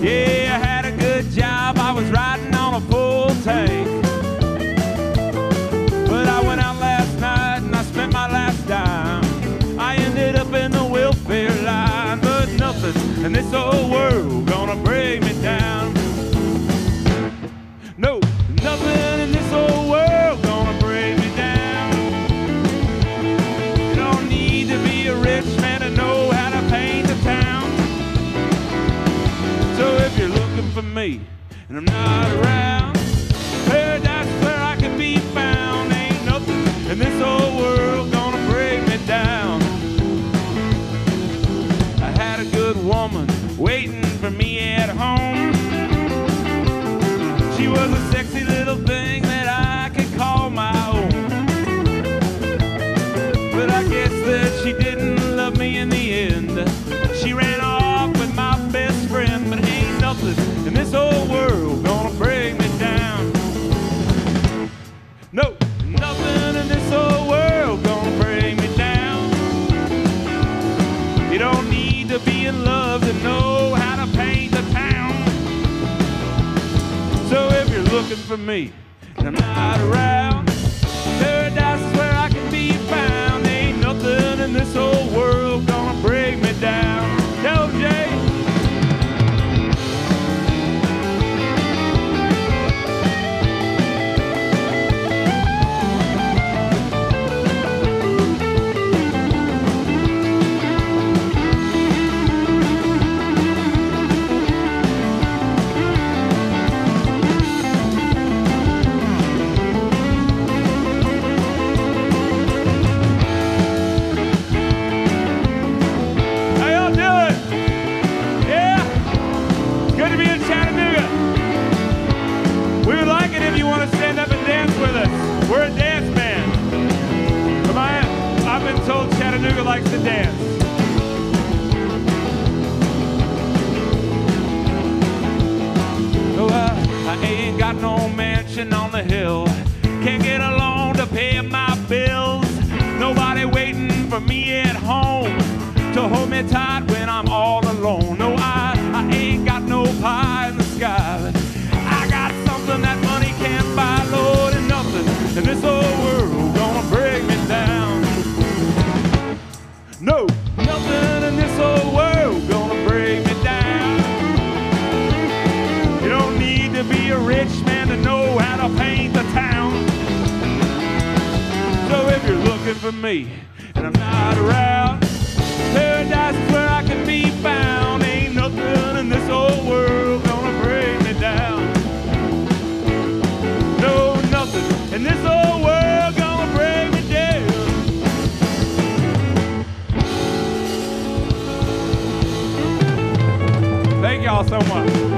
Yeah, I had a good job, I was riding on a full tank. But I went out last night and I spent my last dime. I ended up in the welfare line, but nothing in this old world gonna bring me down. No, nothing in this old world gonna bring me down. You don't need to be a rich man to know how to paint the town. So if you're looking for me and I'm not around, paradise where I can be found. Ain't nothing in this old world gonna bring me down. I had a good woman waiting for me at home. She was a sexy little thing that I could call my own. But I guess that she didn't love me in the end. She ran off with my best friend, but ain't nothing in this old world gonna bring me down. No, nothing in this old world gonna bring me down. You don't need to be in love to know how to paint the town. So if you're looking for me and I'm not around, paradise is where I can be found. Ain't nothing in this old world gonna bring me down. Yo, Jay. We're a dance band. I've been told Chattanooga likes to dance. Oh, I ain't got no mansion on the hill. Can't get a loan to pay my bills. Nobody waiting for me at home to hold me tight when I'm all alone. No, I ain't got no pie in the sky. I got something that money can't buy, Lord, and nothing in this old world gonna bring me down. No, nothing in this old world gonna bring me down. You don't need to be a rich man to know how to paint the town. So if you're looking for me and I'm not around, paradise is where I can be found. Ain't nothing in this old world gonna bring me down. No, nothing in this old world gonna bring me down. Thank y'all so much.